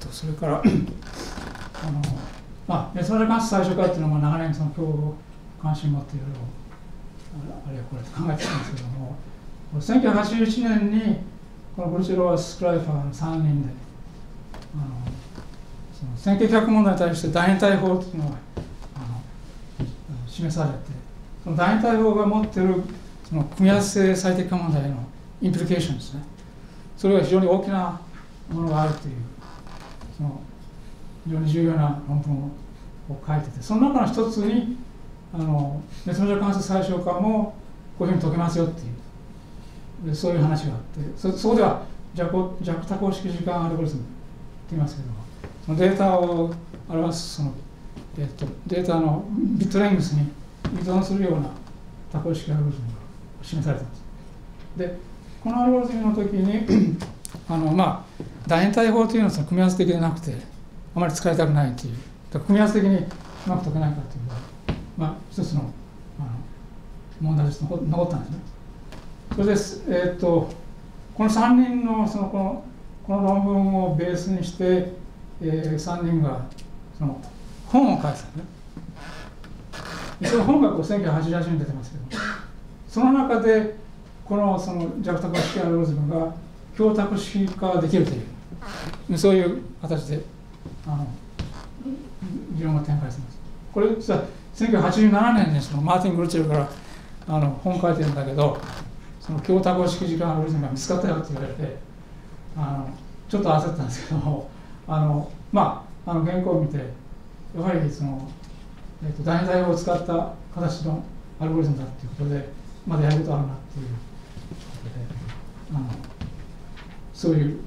それからメソロジー関数最小化っていうのは長年その共関心を持っていろいろあれやこれと考えてきたんですけども、1981年にこのブルチロー・スクライファーの3人でその線形脚問題に対して大変態法というのが示されて、その大変態法が持っているその組み合わせ最適化問題のインプリケーションですね、それが非常に大きなものがあるという、その非常に重要な論文を書いてて、その中の一つにメソロジー関数最小化もこういうふうに解けますよっていう、そういう話があって、そこでは弱多項式時間アルゴリズムって言いますけども、そのデータを表すその、データのビットレングスに依存するような多項式アルゴリズムが示されています。で、このアルゴリズムの時に楕円対法というのはその組み合わせ的でなくてあまり使いたくないという、組み合わせ的にうまく解けないかというのが、一つの問題として残ったんですね。それで、この3人のこの論文をベースにして、3人がその本を書いてたんですね。その本が1988年に出てますけど、その中でその弱多項式アルゴリズムが強多項式化できるという、そういう形で議論が展開しています。これ実は1987年にそのマーティン・グルチェルから本書いてるんだけど、その強多項式時間アルゴリズムが見つかったよって言われてちょっと焦ったんですけども、原稿を見てやはりその楕円対応を使った形のアルゴリズムだっていうことでまだやることあるなっていうことでそういう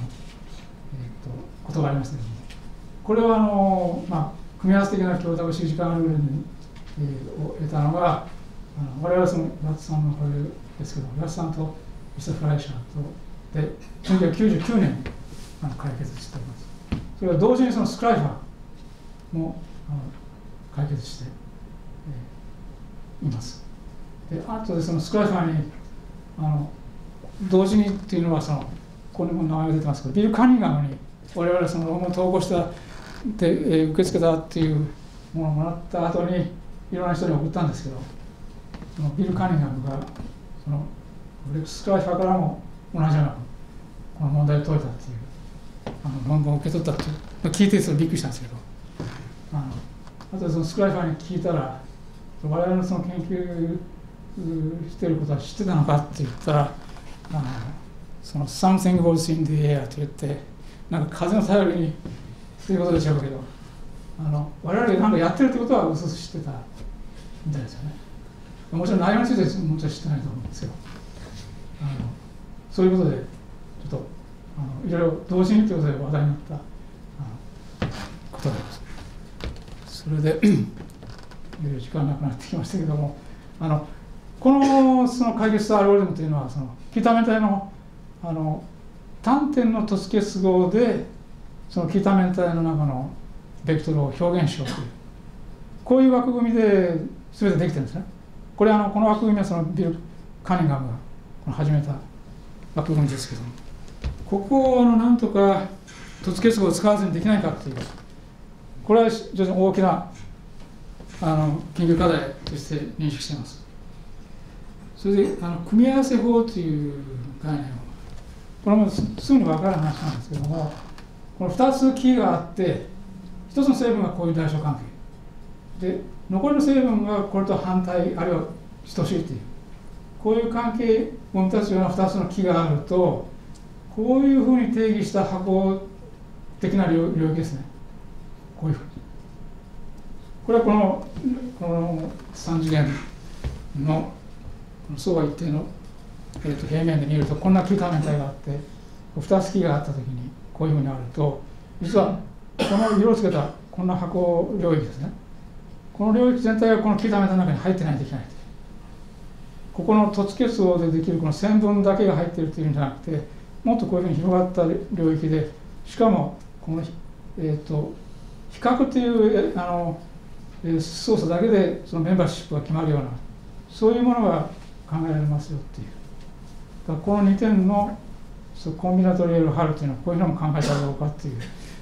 ことがありましたけども、これは組み合わせ的な強多項式時間アルゴリズムを得たのが我々はその岩田さんのこれですけど、岩田さんとミスター・フライシャーとで1999年に解決しています。それは同時にそのスクライファーも解決して、います。で、あとでそのスクライファーに同時にっていうのはここにも名前が出てますけど、ビル・カニンガムに我々はその論文を投稿したで、受け付けたっていうものをもらった後にいろんな人に送ったんですけど、そのビル・カニンガムがそのレックス・スクライファーからも同じようなこの問題を解いたっていう論文を受け取ったっていう聞いてそれびっくりしたんですけど、あとそのスクライファーに聞いたら我々のその研究していることは知ってたのかって言ったらその something was in the air と言ってなんか風の頼りにということでしょうけど我々がなんかやってるってことは薄々知ってたみたいですよね。もちろん内容についてはもちろん知ってないと思うんですけどそういうことでちょっといろいろ同時にということで話題になったことがあります。それで時間なくなってきましたけどもこのその解決したアルゴリズムというのはそのキータメン体の単点の突結合でそのキータメン体の中のベクトルを表現しようというこういう枠組みで全てできてるんですね。これこの枠組みはそのビル・カニンガムが始めた枠組みですけども、ここをなんとか突結合を使わずにできないかというこれは非常に大きな研究課題として認識しています。それで組み合わせ法という概念をこれもすぐに分かる話なんですけども、この2つキーがあって1つの成分がこういう対称関係で残りの成分がこれと反対あるいは等しいというこういう関係を満たすような2つのキーがあるとこういうふうに定義した箱的な領域ですね。こういうふうにこれはこの3次元の相和一定の、平面で見るとこんなキータメン体があって2つキーがあったときにこういうふうになると実はこの色をつけたこんな箱領域ですね。この領域全体がこのキータメン体の中に入ってないといけない。ここの突結合でできるこの線分だけが入っているというんじゃなくてもっとこういうふうに広がった領域でしかもこの、比較という操作だけでそのメンバーシップが決まるようなそういうものが考えられますよっていう。だからこの2点のコンビナトリエルハルというのはこういうのも考えたらどうかっていう。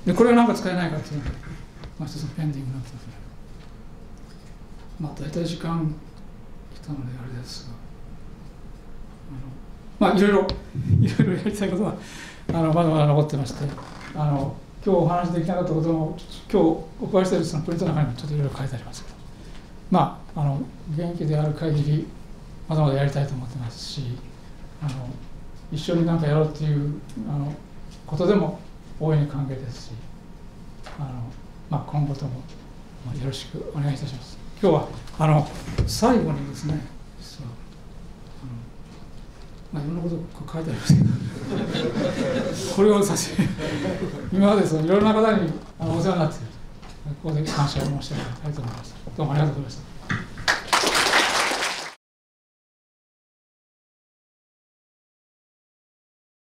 でこれが何か使えないかっていうのが、一つのペンディングになってますね。大体時間来たのであれですが、いろいろやりたいことはまだまだ残ってまして、今日お話できなかったことも今日お配りしているそのプリントの中にもちょっといろいろ書いてありますけど、元気である限りまだまだやりたいと思ってますし、一緒に何かやろうっていうことでも大いに歓迎ですし、今後ともよろしくお願いいたします。今日は最後にですね、実はいろんなこと書いてありますけどこれを今までいろいろな方にお世話になっている、ここで感謝を申し上げたいと思います。どうもありがとうございました。